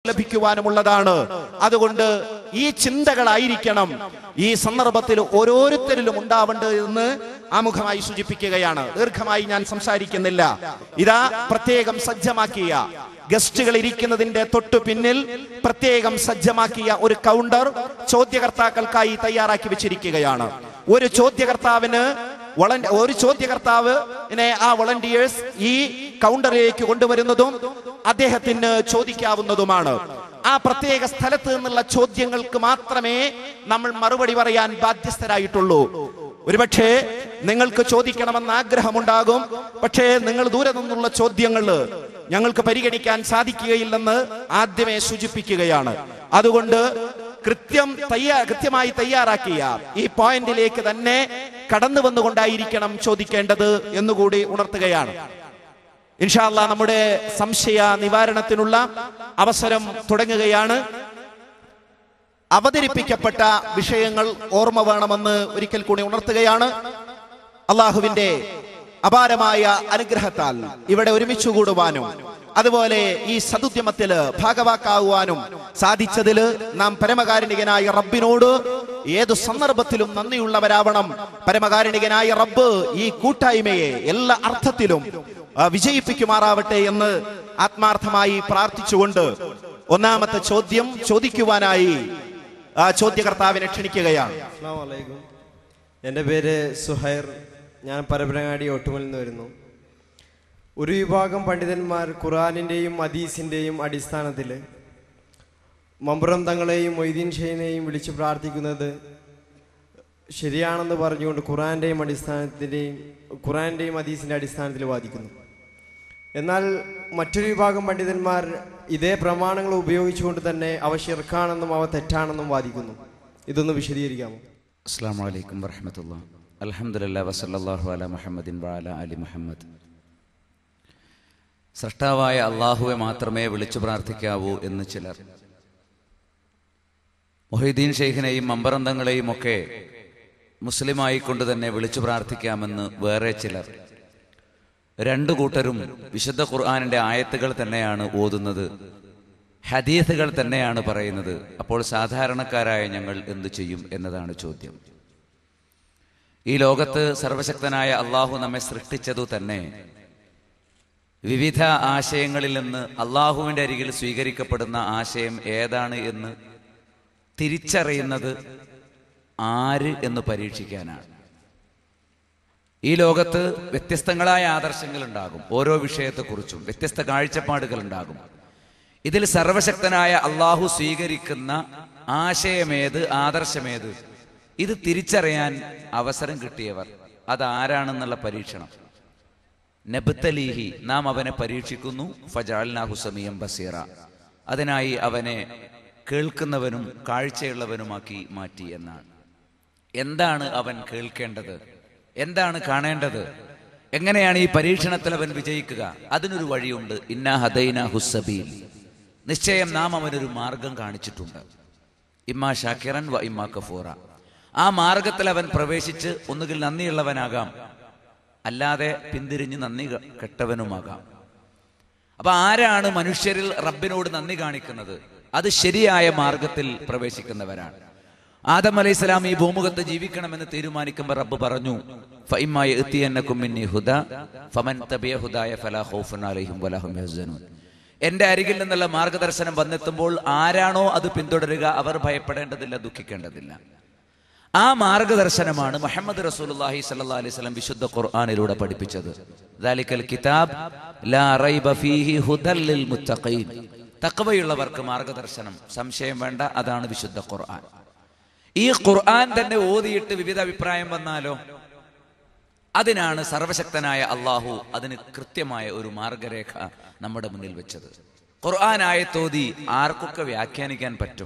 ലഭിക്കുവാനുമുള്ളതാണ്. അതുകൊണ്ട് ഈ ചിന്തകളായിരിക്കണം ഈ സന്ദർഭത്തിൽ ഓരോരുത്തരിലും ഉണ്ടാവേണ്ടത് എന്ന് ആമുഖമായി സൂചിപ്പിക്കുകയാണ്. ദീർഘമായി ഞാൻ സംസാരിക്കുന്നില്ല. ഇതാ പ്രത്യേകം സജ്ജമാക്കിയ ഗസ്റ്റുകൾ ഇരിക്കുന്നതിന്റെ തൊട്ടു പിന്നിൽ പ്രത്യേകം സജ്ജമാക്കിയ ഒരു കൗണ്ടർ ചോദ്യകർത്താക്കൾക്കായി തയ്യാറാക്കി വെച്ചിരിക്കുകയാണ്. ഒരു ചോദ്യകർത്താവിനെ ആ വോളണ്ടിയേഴ്സ് ഈ കൗണ്ടറിലേക്ക് കൊണ്ടുവരുന്നതും അദ്ദേഹത്തിന് ചോദിക്കാവുന്നതുമാണ്. ആ പ്രത്യേക സ്ഥലത്ത് നിന്നുള്ള ചോദ്യങ്ങൾക്ക് മാത്രമേ നമ്മൾ മറുപടി പറയാൻ ബാധ്യസ്ഥരായിട്ടുള്ളൂ. ഒരുപക്ഷെ നിങ്ങൾക്ക് ചോദിക്കണമെന്ന് ആഗ്രഹമുണ്ടാകും, പക്ഷേ നിങ്ങൾ ദൂരെ നിന്നുള്ള ചോദ്യങ്ങൾ ഞങ്ങൾക്ക് പരിഗണിക്കാൻ ആദ്യമേ സൂചിപ്പിക്കുകയാണ്. അതുകൊണ്ട് കൃത്യമായി തയ്യാറാക്കിയ ഈ പോയിന്റിലേക്ക് തന്നെ കടന്നു വന്നുകൊണ്ടായിരിക്കണം ചോദിക്കേണ്ടത് എന്നുകൂടി ഉണർത്തുകയാണ്. ഇൻഷാ അല്ലാഹ് നമ്മുടെ സംശയ നിവാരണത്തിനുള്ള അവസരം തുടങ്ങുകയാണ്. അവതരിപ്പിക്കപ്പെട്ട വിഷയങ്ങൾ ഓർമ്മ വേണമെന്ന് ഒരിക്കൽ കൂടി ഉണർത്തുകയാണ്. അള്ളാഹുവിന്റെ അപാരമായ അനുഗ്രഹത്താൽ ഇവിടെ ഒരുമിച്ചു കൂടുവാനും അതുപോലെ ഈ സദുദ്യമത്തില് ഭാഗവാക്കാകുവാനും സാധിച്ചതില് നാം പരമകാരുണികനായ റബ്ബിനോട് ഏതു സന്ദർഭത്തിലും നന്ദിയുള്ളവരാവണം. പരമകാരുണികനായ റബ്ബ് ഈ കൂട്ടായ്മയെ എല്ലാ അർത്ഥത്തിലും വിജയിപ്പിക്കുമാറാവട്ടെ എന്ന് ആത്മാർത്ഥമായി പ്രാർത്ഥിച്ചുകൊണ്ട് ഒന്നാമത്തെ ചോദ്യം ചോദിക്കുവാനായി ചോദ്യകർത്താവിനെ ക്ഷണിക്കുകയാണ്. അസ്സലാമു അലൈക്കും. എൻ്റെ പേര് സുഹൈർ. ഞാൻ പരപ്പനങ്ങാടി ഒട്ടുമൽ നിന്ന് വരുന്നു. ഒരു വിഭാഗം പണ്ഡിതന്മാർ ഖുർആനിൻ്റെയും ഹദീസിൻ്റെയും അടിസ്ഥാനത്തിൽ മമ്പുറം തങ്ങളെയും മൊയ്തീൻ ഷെയ്ഖിനെയും വിളിച്ച് പ്രാർത്ഥിക്കുന്നത് ശരിയാണെന്ന് പറഞ്ഞുകൊണ്ട് ഖുർആന്റെയും ഹദീസിൻ്റെ അടിസ്ഥാനത്തിൽ വാദിക്കുന്നു. എന്നാൽ മറ്റൊരു വിഭാഗം പണ്ഡിതന്മാർ ഇതേ പ്രമാണങ്ങൾ ഉപയോഗിച്ചുകൊണ്ട് തന്നെ അവ ശിർക്കാണെന്നും അവ തെറ്റാണെന്നും വാദിക്കുന്നു. ഇതൊന്ന് വിശദീകരിക്കാമോ? അസ്സലാമു അലൈക്കും വറഹ്മത്തുള്ളാഹി. അൽഹംദുലില്ലാഹി വസല്ലല്ലാഹു അലാ മുഹമ്മദിൻ വഅലാ ആലി മുഹമ്മദ്. സൃഷ്ടാവായ അള്ളാഹുവെ മാത്രമേ വിളിച്ചു പ്രാർത്ഥിക്കാവൂ എന്ന് ചിലർ, മൊഹീദ്ദീൻ ഷെയ്ഖിനെയും മമ്പറന്തങ്ങളെയും ഒക്കെ മുസ്ലിമായിക്കൊണ്ട് തന്നെ വിളിച്ചു പ്രാർത്ഥിക്കാമെന്ന് വേറെ ചിലർ. രണ്ടു കൂട്ടരും വിശുദ്ധ ഖുർആനിന്റെ ആയത്തുകൾ തന്നെയാണ് ഓതുന്നത്, ഹദീസുകൾ തന്നെയാണ് പറയുന്നത്. അപ്പോൾ സാധാരണക്കാരായ ഞങ്ങൾ എന്തു ചെയ്യും എന്നതാണ് ചോദ്യം. ഈ ലോകത്ത് സർവശക്തനായ അള്ളാഹു നമ്മെ സൃഷ്ടിച്ചതു തന്നെ വിവിധ ആശയങ്ങളിൽ നിന്ന് അള്ളാഹുവിൻ്റെ അരികിൽ സ്വീകരിക്കപ്പെടുന്ന ആശയം ഏതാണ് എന്ന് തിരിച്ചറിയുന്നത് ആര് എന്ന് പരീക്ഷിക്കാനാണ്. ഈ ലോകത്ത് വ്യത്യസ്തങ്ങളായ ആദർശങ്ങൾ ഉണ്ടാകും. ഓരോ വിഷയത്തെക്കുറിച്ചും വ്യത്യസ്ത കാഴ്ചപ്പാടുകൾ ഉണ്ടാകും. ഇതിൽ സർവശക്തനായ അള്ളാഹു സ്വീകരിക്കുന്ന ആശയമേത്, ആദർശമേത്, ഇത് തിരിച്ചറിയാൻ അവസരം കിട്ടിയവർ അതാരാണെന്നുള്ള പരീക്ഷണം. നബ്തലീഹി, നാം അവനെ പരീക്ഷിക്കുന്നു. ഫജഅൽനാഹു സമീഅൻ ബസീറ, അതിനായി അവനെ കേൾക്കുന്നവനും കാഴ്ചയുള്ളവനുമാക്കി മാറ്റി എന്നാണ്. എന്താണ് അവൻ കേൾക്കേണ്ടത്, എന്താണ് കാണേണ്ടത്, എങ്ങനെയാണ് ഈ പരീക്ഷണത്തിൽ അവൻ വിജയിക്കുക? അതിനൊരു വഴിയുണ്ട്. ഇന്നാ ഹദൈനാഹു സബീൽ, നിശ്ചയം നാം അവനൊരു മാർഗം കാണിച്ചിട്ടുണ്ട്. ഇമ്മാ ഷാക്കിറൻ വ ഇമ്മാ കഫൂറ. ആ മാർഗത്തിൽ അവൻ പ്രവേശിച്ച് ഒന്നുകിൽ നന്ദിയുള്ളവനാകാം, അല്ലാതെ പിന്തിരിഞ്ഞ് നന്ദി കെട്ടവനുമാകാം. അപ്പൊ ആരാണ് മനുഷ്യരിൽ റബ്ബിനോട് നന്ദി കാണിക്കുന്നത്? അത് ശരിയായ മാർഗത്തിൽ പ്രവേശിക്കുന്നവരാണ്. ആദം അലൈഹിസ്സലാം ഈ ഭൂമുഖത്ത് ജീവിക്കണമെന്ന് തീരുമാനിക്കുമ്പോൾ റബ്ബ് പറഞ്ഞു, ഫഇമ്മാ യഅതിയന്നകും മിന്നി ഹുദാ ഫമൻ തബിഅ ഹുദായ ഫലാ ഖൗഫുൻ അലൈഹിം വലാ ഹും യഹ്സനൂൻ. എന്റെ അരികിൽ നിന്നുള്ള മാർഗദർശനം വന്നെത്തുമ്പോൾ ആരാണോ അത് പിന്തുടരുക അവർ ഭയപ്പെടേണ്ടതില്ല, ദുഃഖിക്കേണ്ടതില്ല. ആ മാർഗദർശനമാണ് മുഹമ്മദ് റസൂലുള്ളാഹി സ്വല്ലല്ലാഹി അലൈഹി വസല്ലം വിശുദ്ധ ഖുർആനിലൂടെ പഠിപ്പിച്ചത്. ദാലികൽ കിതാബ് ലാ റൈബ ഫീഹി ഹുദൽ ലിൽ മുത്തഖീൻ. തഖ്വയുള്ളവർക്ക് മാർഗദർശനം, സംശയം വേണ്ട, അതാണ് വിശുദ്ധ ഖുർആൻ. ഈ ഖുർആൻ തന്നെ ഓതിയിട്ട് വിവിധ അഭിപ്രായം വന്നാലോ? അതിനാണ് സർവശക്തനായ അള്ളാഹു അതിന് കൃത്യമായ ഒരു മാർഗരേഖ നമ്മുടെ മുന്നിൽ വെച്ചത്. ഖുർആൻ ആയത്തോതി ആർക്കൊക്കെ വ്യാഖ്യാനിക്കാൻ പറ്റും?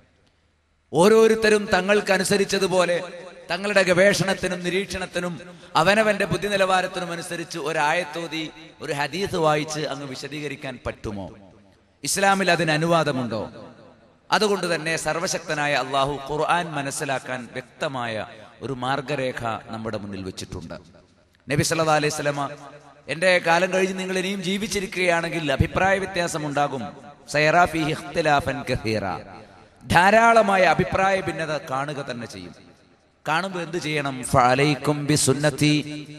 ഓരോരുത്തരും തങ്ങൾക്കനുസരിച്ചതുപോലെ തങ്ങളുടെ ഗവേഷണത്തിനും നിരീക്ഷണത്തിനും അവനവന്റെ ബുദ്ധി നിലവാരത്തിനും അനുസരിച്ച് ഒരായത്തോതി ഒരു ഹദീസ് വായിച്ച് അങ്ങ് വിശദീകരിക്കാൻ പറ്റുമോ? ഇസ്ലാമിൽ അതിന് അനുവാദമുണ്ടോ? അതുകൊണ്ട് തന്നെ സർവശക്തനായ അള്ളാഹു ഖുർആൻ മനസ്സിലാക്കാൻ വ്യക്തമായ ഒരു മാർഗരേഖ നമ്മുടെ മുന്നിൽ വെച്ചിട്ടുണ്ട്. നബി സല്ലല്ലാഹു അലൈഹി വസല്ലമ, എന്റെ കാലം കഴിഞ്ഞ് നിങ്ങൾ ഇനിയും ജീവിച്ചിരിക്കുകയാണെങ്കിൽ അഭിപ്രായ വ്യത്യാസം ഉണ്ടാകും, സയറാ ഫീഹി ഇഖ്തിലാഫൻ കസീറ. ധാരാളമായ അഭിപ്രായ ഭിന്നത കാണുക തന്നെ ചെയ്യും. കാണുമ്പോൾ എന്ത് ചെയ്യണം? ഫഅലൈക്കും ബിസുന്നതി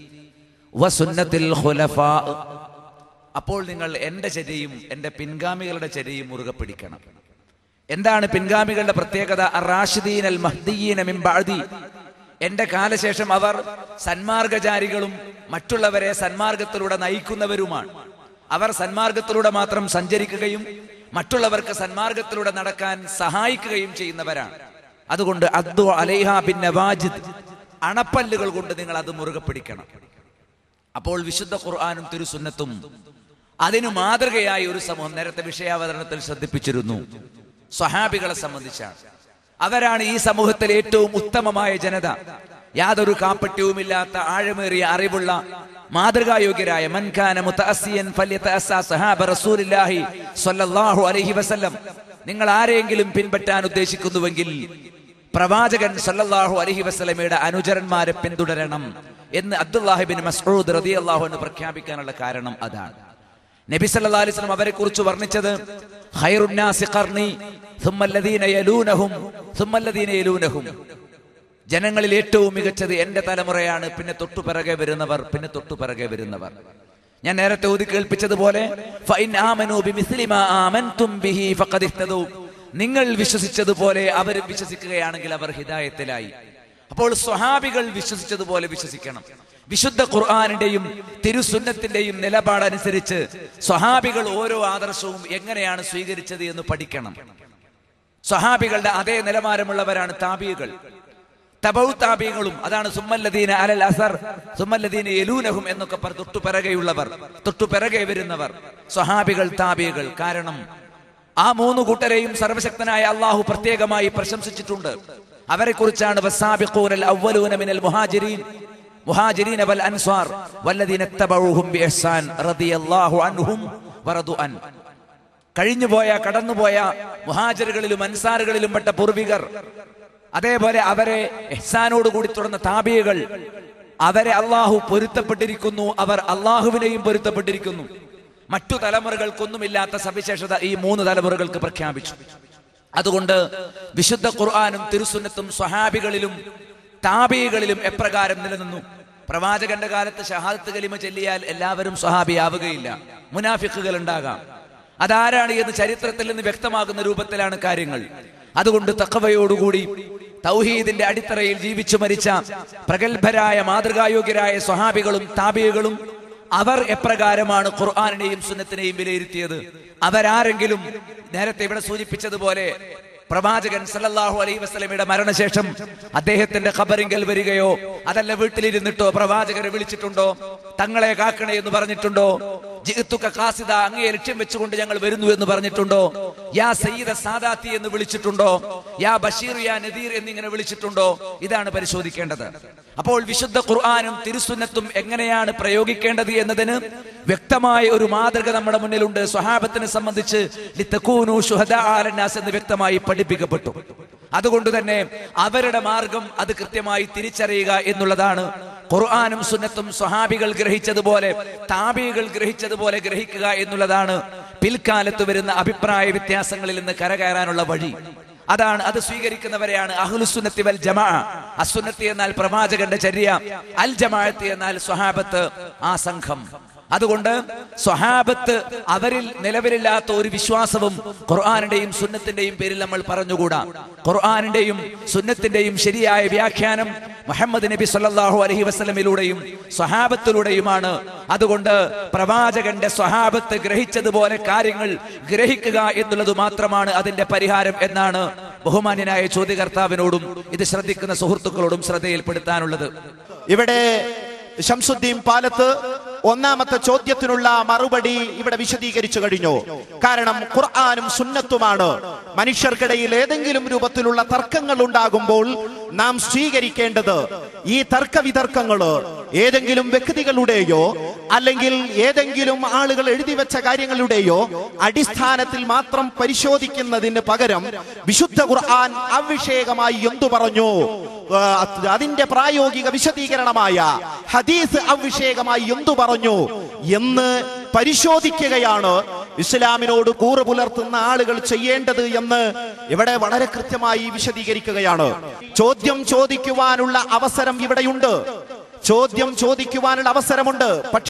വസുന്നത്തിൽ ഖുലഫാ. അപ്പോൾ നിങ്ങൾ എൻ്റെ ചര്യയും എൻ്റെ പിൻഗാമികളുടെ ചര്യയും മുറുകെ പിടിക്കണം. എന്താണ് പിൻഗാമികളുടെ പ്രത്യേകത? അർ-റാഷിദീൻ അൽ മഹ്ദിയീന മിൻ ബഅദി. എൻ്റെ കാലശേഷം അവർ സന്മാർഗചാരികളും മറ്റുള്ളവരെ സന്മാർഗത്തിലൂടെ നയിക്കുന്നവരുമാണ്. അവർ സന്മാർഗത്തിലൂടെ മാത്രം സഞ്ചരിക്കുകയും മറ്റുള്ളവർക്ക് സന്മാർഗത്തിലൂടെ നടക്കാൻ സഹായിക്കുകയും ചെയ്യുന്നവരാണ്. അതുകൊണ്ട് അദ്ദു അലൈഹാ ബിൻ നവാജിദ്, അണപ്പല്ലുകൾ കൊണ്ട് നിങ്ങൾ അത് മുറുകെ പിടിക്കണം. അപ്പോൾ വിശുദ്ധ ഖുർആനും തിരുസുന്നത്തും അതിനു മാതൃകയായ ഒരു സമൂഹം. നേരത്തെ വിഷയാവതരണത്തിൽ ശ്രദ്ധിപ്പിച്ചിരുന്നു, സ്വഹാബികളെ സംബന്ധിച്ചാണ്. അവരാണ് ഈ സമൂഹത്തിലെ ഏറ്റവും ഉത്തമമായ ജനത. യാതൊരു കാപ്പട്യവുമില്ലാത്ത ആഴമേറിയ അറിവുള്ള മാതൃകായോഗ്യരായ മൻ കാന മുതഅസ്സിയൻ ഫല്യതഅസ്സ സഹാബ റസൂലുള്ളാഹി സ്വല്ലല്ലാഹു അലൈഹി വസല്ലം. നിങ്ങൾ ആരെങ്കിലും പിൻപറ്റാൻ ഉദ്ദേശിക്കുന്നുവെങ്കിൽ പ്രവാചകൻ സ്വല്ലല്ലാഹു അലൈഹി വസല്ലമയുടെ അനുചരന്മാരെ പിന്തുടരണം എന്ന് അബ്ദുല്ലാഹി ബിൻ മസ്ഊദ് റളിയല്ലാഹു അൻഹു പ്രഖ്യാപിക്കാനുള്ള കാരണം അതാണ്. നബി സല്ലല്ലാഹു അലൈഹി വസല്ലം അവരെ കുറിച്ച് വർണ്ണിച്ചത് ഖൈറുൻ നാസി ഖർനി സുമ്മല്ലദീന യലൂനഹും സുമ്മല്ലദീന യലൂനഹും. ജനങ്ങളിൽ ഏറ്റവും മികച്ചത് എന്റെ തലമുറയാണ്, പിന്നെ തൊട്ടുപിറകെ വരുന്നവർ, പിന്നെ തൊട്ടുപിറകെ വരുന്നവർ. ഞാൻ നേരത്തെ ഓതി കേൾപ്പിച്ചതുപോലെ ഫഇൻ ആമനൂ ബിമിസ്ലി മാ ആമൻതും ബിഹി ഫഖദ് ഇഹ്തദൂ. നിങ്ങൾ വിശ്വസിച്ചതുപോലെ അവർ വിശ്വസിക്കുകയാണെങ്കിൽ അവർ ഹിദായത്തിലായി. അപ്പോൾ സ്വഹാബികൾ വിശ്വസിച്ചതുപോലെ വിശ്വസിക്കണം. വിശുദ്ധ ഖുർആനിന്റെയും തിരുസുന്നത്തിന്റെയും നിലപാടനുസരിച്ച് സ്വഹാബികൾ ഓരോ ആദർശവും എങ്ങനെയാണ് സ്വീകരിച്ചത് എന്ന് പഠിക്കണം. സ്വഹാബികളുടെ അതേ നിലവാരമുള്ളവരാണ് താബികൾ, തബൗ താബികളും. അതാണ് സുമ്മല്ലദീന അലൽ അസർ സുമ്മല്ലദീന യലൂനഹും എന്നൊക്കെ തൊട്ടുപിറകെയുള്ളവർ, തൊട്ടുപിറകെ വരുന്നവർ, സ്വഹാബികൾ, താബികൾ. കാരണം ആ മൂന്ന് കൂട്ടരെയും സർവശക്തനായ അള്ളാഹു പ്രത്യേകമായി പ്രശംസിച്ചിട്ടുണ്ട്. അവരെ കുറിച്ചാണ് വസ്സാബിഖൂനൽ അവ്വലൂന മിനൽ മുഹാജിരീന വൽ അൻസ്വാർ വല്ലദീന തബഊഹും ബിഇഹ്സാൻ റളിയല്ലാഹു അൻഹും വറദു അൻ. കഴിഞ്ഞുപോയ കടന്നുപോയ മുഹാജിറുകളിലും അൻസാറുകളിലും പെട്ട പൂർവികർ, അതേപോലെ അവരെ ഇഹ്സാനോടുകൂടി തുടർന്ന താബികൾ, അവരെ അള്ളാഹു പൊരുത്തപ്പെട്ടിരിക്കുന്നു, അവർ അള്ളാഹുവിനെയും പൊരുത്തപ്പെട്ടിരിക്കുന്നു. മറ്റു തലമുറകൾക്കൊന്നുമില്ലാത്ത സവിശേഷത ഈ മൂന്ന് തലമുറകൾക്ക് പ്രഖ്യാപിച്ചു. അതുകൊണ്ട് വിശുദ്ധ ഖുർആനും തിരുസുന്നത്തും സ്വഹാബികളിലും താബികളിലും എപ്രകാരം നിലനിന്നു? പ്രവാചകന്റെ കാലത്ത് ഷഹാദത്ത് കലിമ ചൊല്ലിയാൽ എല്ലാവരും സ്വഹാബിയാവുകയില്ല, മുനാഫിഖുകൾ ഉണ്ടാകാം. അതാരാണ് എന്ന് ചരിത്രത്തിൽ നിന്ന് വ്യക്തമാകുന്ന രൂപത്തിലാണ് കാര്യങ്ങൾ. അതുകൊണ്ട് തഖ്വയോടുകൂടി തൗഹീദിന്റെ അടിത്തറയിൽ ജീവിച്ചു മരിച്ച പ്രഗത്ഭരായ മാതൃകായോഗ്യരായ സ്വഹാബികളും താബികളും അവർ എപ്രകാരമാണ് ഖുർആനിനെയും സുന്നത്തിനെയും വിലയിരുത്തിയത്? അവരാരെങ്കിലും നേരത്തെ ഇവിടെ സൂചിപ്പിച്ചതുപോലെ പ്രവാചകൻ സല്ലല്ലാഹു അലൈഹി വസല്ലമയുടെ മരണശേഷം അദ്ദേഹത്തിന്റെ ഖബറിങ്കൽ വരികയോ അതല്ല വീട്ടിലിരുന്നിട്ടോ പ്രവാചകരെ വിളിച്ചിട്ടുണ്ടോ? തങ്ങളെ കാക്കണേ എന്ന് പറഞ്ഞിട്ടുണ്ടോ? ജിഅ്തുക ഖാസിദ, അങ്ങയെ ലക്ഷ്യം വെച്ചുകൊണ്ട് ഞങ്ങൾ വരുന്നു എന്ന് പറഞ്ഞിട്ടുണ്ടോ? യാ സയ്യിദ സാദാത്തി എന്ന് വിളിച്ചിട്ടുണ്ടോ? യാ ബഷീർ യാ നദീർ എന്നിങ്ങനെ വിളിച്ചിട്ടുണ്ടോ? ഇതാണ് പരിശോധിക്കേണ്ടത്. അപ്പോൾ വിശുദ്ധ ഖുർആനും തിരുസുന്നത്തും എങ്ങനെയാണ് പ്രയോഗിക്കേണ്ടത് എന്നതിന് വ്യക്തമായ ഒരു മാതൃക നമ്മുടെ മുന്നിലുണ്ട്. സ്വഹാബത്തിനെ സംബന്ധിച്ച് ലിതകൂനു ശുഹദാ അലന്നാസ് എന്ന് വ്യക്തമായി പഠിപ്പിക്കപ്പെട്ടു. അതുകൊണ്ട് തന്നെ അവരുടെ മാർഗം അത് കൃത്യമായി തിരിച്ചറിയുക എന്നുള്ളതാണ്. ഖുർആനും സുന്നത്തും സ്വഹാബികൾ ഗ്രഹിച്ചതുപോലെ താബികൾ ഗ്രഹിച്ചതുപോലെ ഗ്രഹിക്കുക എന്നുള്ളതാണ് പിൽക്കാലത്ത് വരുന്ന അഭിപ്രായ വ്യത്യാസങ്ങളിൽ നിന്ന് കരകയറാനുള്ള വഴി. അതാണ്, അത് സ്വീകരിക്കുന്നവരെയാണ് അഹ്ലുസുന്നത്തി വൽ ജമാഅ. അസുന്നത്തി എന്നാൽ പ്രവാചകന്റെ ചര്യ, അൽ ജമാഅത്ത് എന്നാൽ സ്വഹാബത്ത്, ആ സംഘം. അതുകൊണ്ട് സ്വഹാബത്ത് അവരിൽ നിലവിലില്ലാത്ത ഒരു വിശ്വാസവും ഖുർആനിന്റെയും സുന്നത്തിന്റെയും പേരിൽ നമ്മൾ പറഞ്ഞുകൂടാ. ഖുർആനിന്റെയും സുന്നത്തിന്റെയും ശരിയായ വ്യാഖ്യാനം മുഹമ്മദ് നബി സല്ലല്ലാഹു അലൈഹി വസല്ലമയിലൂടെയും സ്വഹാബത്തിലൂടെയുമാണ്. അതുകൊണ്ട് പ്രവാചകന്റെ സ്വഹാബത്ത് ഗ്രഹിച്ചതുപോലെ കാര്യങ്ങൾ ഗ്രഹിക്കുക എന്നുള്ളത് മാത്രമാണ് അതിന്റെ പരിഹാരം എന്നാണ് ബഹുമാന്യനായ ചോദ്യകർത്താവിനോടും ഇത് ശ്രദ്ധിക്കുന്ന സുഹൃത്തുക്കളോടും ശ്രദ്ധയിൽപ്പെടുത്താനുള്ളത്. ഇവിടെ ശംസുദ്ദീൻ പാലത്ത് ഒന്നാമത്തെ ചോദ്യത്തിനുള്ള മറുപടി ഇവിടെ വിശദീകരിച്ചു കഴിഞ്ഞു. കാരണം ഖുർആനും സുന്നത്തുമാണ് മനുഷ്യർക്കിടയിൽ ഏതെങ്കിലും രൂപത്തിലുള്ള തർക്കങ്ങൾ ഉണ്ടാകുമ്പോൾ നാം സ്വീകരിക്കേണ്ടത്. ഈ തർക്ക വിതർക്കങ്ങള് ഏതെങ്കിലും വ്യക്തികളുടെയോ അല്ലെങ്കിൽ ഏതെങ്കിലും ആളുകൾ എഴുതി വെച്ച കാര്യങ്ങളുടെയോ അടിസ്ഥാനത്തിൽ മാത്രം പരിശോധിക്കുന്നതിന് പകരം വിശുദ്ധ ഖുർആൻ അവിഷയകമായി എന്തു പറഞ്ഞു, അതിന്റെ പ്രായോഗിക വിശദീകരണമായ ഹദീസ് അവിഷയകമായി എന്തു പറഞ്ഞു എന്ന് പരിശോധിക്കുകയാണ് ഇസ്ലാമിനോട് കൂറ് പുലർത്തുന്ന ആളുകൾ ചെയ്യേണ്ടത് എന്ന് ഇവിടെ വളരെ കൃത്യമായി വിശദീകരിക്കുകയാണ്. ചോദ്യം ചോദിക്കുവാനുള്ള അവസരം ഇവിടെയുണ്ട്, ചോദ്യം ചോദിക്കുവാനുള്ള അവസരമുണ്ട്.